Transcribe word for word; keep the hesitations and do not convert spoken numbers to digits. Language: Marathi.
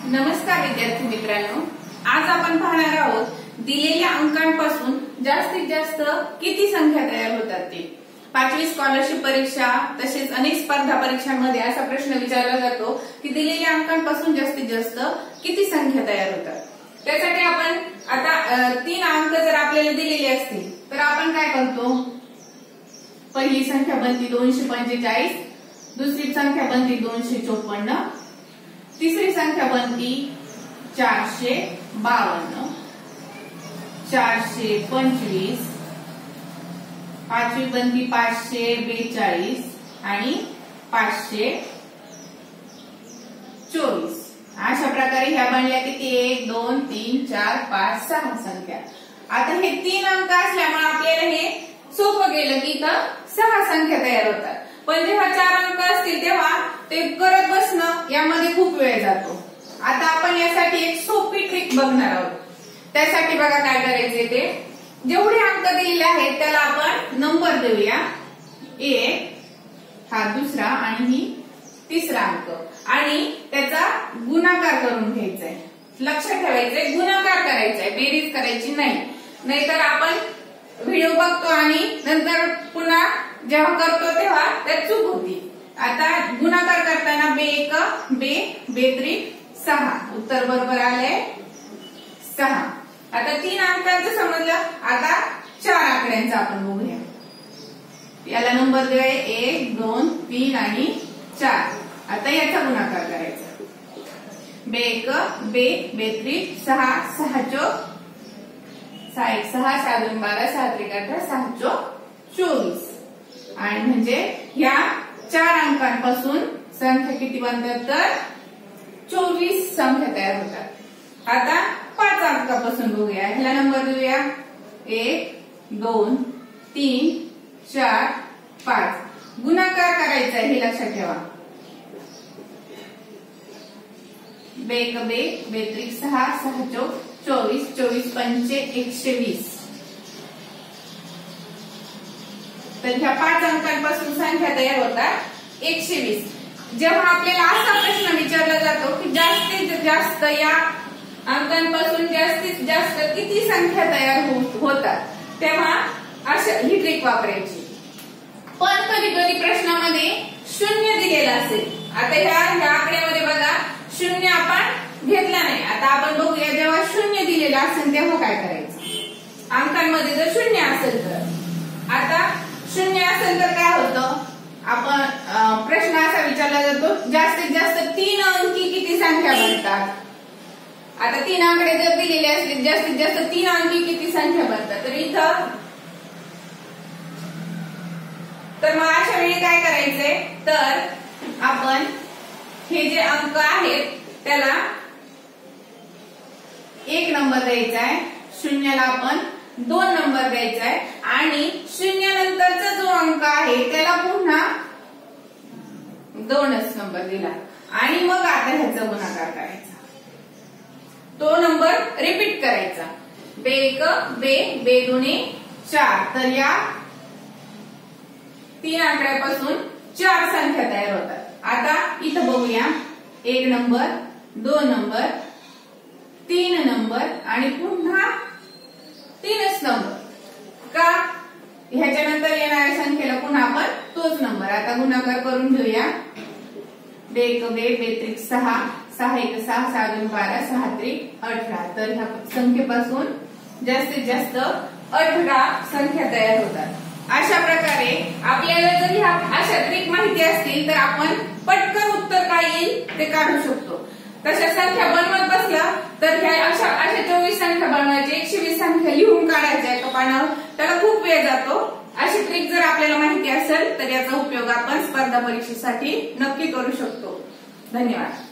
नमस्कार विद्यार्थी मित्रांनो, आज आपण पाहणार आहोत दिलेल्या अंकांपासून जास्तीत जास्त किती संख्या तयार होतात ते। पाचवी स्कॉलरशिप परीक्षा तसेच अनेक स्पर्धा परीक्षांमध्ये असा प्रश्न विचारला जातो की दिलेल्या अंकांपासून जास्तीत जास्त किती संख्या तयार होतात। त्यासाठी आपण आता तीन अंक जर आपल्याला दिलेले असतील तर आपण काय करतो, पहिली संख्या बनती दोनशे पंचेचाळीस, दुसरी संख्या बनती दोनशे चोपन्न, तिसरी संख्या बनती चारशे बावन्न, चारशे पंचवीस, पाचवी बनती पाचशे बेचाळीस आणि पाचशे चोवीस। अशा प्रकारे ह्या बनल्या किती, एक दोन तीन चार पाच सहा संख्या। आता हे तीन अंक असल्यामुळे आपल्याला हे सोपं गेलं की इथं सहा संख्या तयार होतात, पण जेव्हा चार अंक असतील तेव्हा ते करत बसणं यामध्ये खूप वेळ जातो। आता आपण यासाठी एक सोपी ट्रिक बघणार आहोत। त्यासाठी बघा काय करायचे, ते जेवढे अंक दिलेले आहेत त्याला आपण नंबर देऊया। एक हा दुसरा आणि ही तिसरा अंक आणि त्याचा गुणाकार करून घ्यायचा आहे। लक्षात ठेवायचंय गुणाकार करायचा आहे, बेरीज करायची नाही, नाहीतर आपण व्हिडिओ बघतो आणि नंतर पुन्हा जेव्हा करतो तेव्हा त्यात चूक होती। आता गुणाकार करताना बे एक बे बेत्रिक सहा, उत्तर बरोबर आले सहा। आता तीन अंकांचं समजलं, आता चार आकड्यांचा आपण बघूया। याला नंबर देऊया एक दोन तीन आणि चार। आता याचा गुणाकार करायचा, बे एक बे बेत्रिक सहा, सहा चोक सहा एक सहा, सहा दोन बारा, सहा त्रिक अठरा, सहा चोक चोवीस। आणि म्हणजे ह्या चार अंकांपासून संख्या किती बनतात, तर चोवीस संख्या तयार होतात। आता पाच अंकापासून बघूया, ह्याला नंबर देऊया एक दोन तीन चार पाच। गुणाकार करायचा हे लक्षात ठेवा, बे एक बे बेत्रिक सहा, सहा चोक चोवीस, चोवीस पंचे एकशे वीस। तर ह्या पाच अंकांपासून संख्या तयार होतात एकशे वीस। जेव्हा आपल्याला असा प्रश्न विचारला जातो की जास्तीत जास्त या अंकांपासून जास्तीत जास्त किती संख्या तयार होतात, तेव्हा अशा ही ट्रिक वापरायची। पण कधी कधी प्रश्नामध्ये शून्य दिलेला असेल, आता ह्या ह्या आकड्यामध्ये बघा शून्य आपण घेतला नाही। आता आपण बघूया जेव्हा शून्य दिलेला असेल तेव्हा काय करायचं। अंकांमध्ये जर शून्य असेल तर आता शून्य असेल तर काय होतं, आपण प्रश्न असा विचारला जातो जास्तीत जास्त तीन अंकी किती संख्या बनतात। आता तीन आकडे जर दिलेले असतील जास्तीत जास्त तीन अंकी किती संख्या बनतात, तर इथं तर मग अशा वेळी काय करायचंय, तर आपण हे जे अंक आहेत त्याला एक नंबर द्यायचा आहे, शून्याला आपण दोन नंबर द्यायचा आहे आणि शून्य नंतरचा जो अंक आहे त्याला पुन्हा दोनच नंबर दिला आणि मग आता ह्याचा गुणाकार करायचा, तो नंबर रिपीट करायचा। बे एक बे बे दोन्ही चार, तर या तीन आकड्यापासून चार संख्या तयार होतात। आता इथं बघूया, एक नंबर दोन नंबर तीन नंबर आणि पुन्हा तीनच नंबर, का ह्याच्यानंतर येणाऱ्या संख्येला पुन्हा आपण तोच नंबर। आता गुणाकार करून घेऊया, बे एक बे बेत्रिक सहा, सहा एक सहा, सहा दोन बारा, सहा त्रिक अठरा। तर ह्या संख्येपासून जास्तीत जास्त अठरा संख्या तयार होतात। अशा प्रकारे आपल्याला जर ह्या अशा ट्रिक माहिती असतील तर आपण पटकन उत्तर काय येईल ते काढू शकतो। तशा संख्या बनवत बसला तर ह्या अशा अशा चोवीस संख्या बनवायच्या, एकशे वीस संख्या लिहून काढायच्या एका पानावर, त्याला खूप वेळ जातो। अशी ट्रिक जर आपल्याला माहिती असेल तर याचा उपयोग आपण स्पर्धा परीक्षेसाठी नक्की करू शकतो। धन्यवाद।